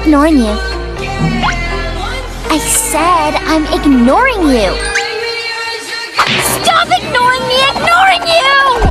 ignoring you. I said I'm ignoring you. Stop ignoring me! Ignoring you!